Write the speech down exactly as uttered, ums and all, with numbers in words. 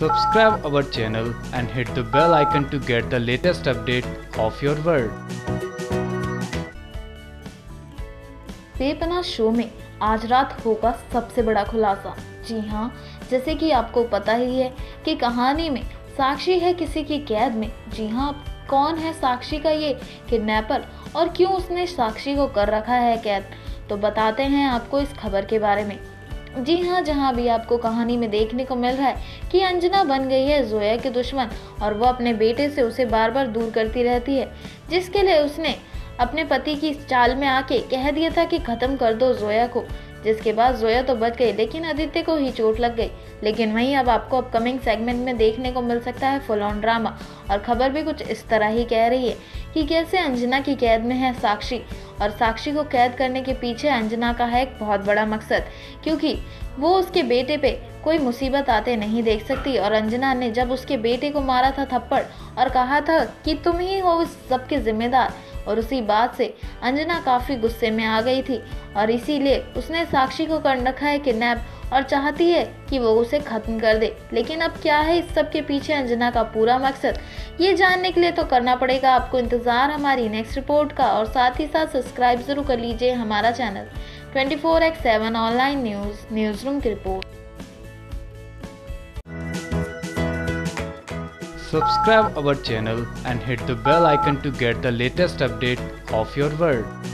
Subscribe our channel and hit the bell icon to get the latest update of your world. Bepanah show में आज रात होगा सबसे बड़ा खुलासा। जी हाँ, जैसे कि आपको पता ही है कि कहानी में साक्षी है किसी की कैद में। जी हाँ, कौन है साक्षी का ये किडनैपर और क्यों उसने साक्षी को कर रखा है कैद, तो बताते हैं आपको इस खबर के बारे में। जी हाँ, जहाँ भी आपको कहानी में देखने को मिल रहा है कि अंजना बन गई है जोया के दुश्मन और वो अपने बेटे से उसे बार बार दूर करती रहती है, जिसके लिए उसने अपने पति की चाल में आके कह दिया था कि खत्म कर दो जोया को, जिसके बाद जोया तो बच गई लेकिन आदित्य को ही चोट लग गई। लेकिन वहीं अब आपको अपकमिंग सेगमेंट में देखने को मिल सकता है फुल ऑन ड्रामा, और खबर भी कुछ इस तरह ही कह रही है कि कैसे अंजना की कैद में है साक्षी, और साक्षी को कैद करने के पीछे अंजना का है एक बहुत बड़ा मकसद, क्योंकि वो उसके बेटे पे कोई मुसीबत आते नहीं देख सकती। और अंजना ने जब उसके बेटे को मारा था थप्पड़ और कहा था कि तुम ही हो इस सबके जिम्मेदार, और उसी बात से अंजना काफ़ी गुस्से में आ गई थी और इसीलिए उसने साक्षी को कर रखा है किडनैप और चाहती है कि वो उसे ख़त्म कर दे। लेकिन अब क्या है इस सब के पीछे अंजना का पूरा मकसद, ये जानने के लिए तो करना पड़ेगा आपको इंतज़ार हमारी नेक्स्ट रिपोर्ट का, और साथ ही साथ सब्सक्राइब ज़रूर कर लीजिए हमारा channel twenty four X seven online news news room की रिपोर्ट। Subscribe our channel and hit the bell icon to get the latest update of your world.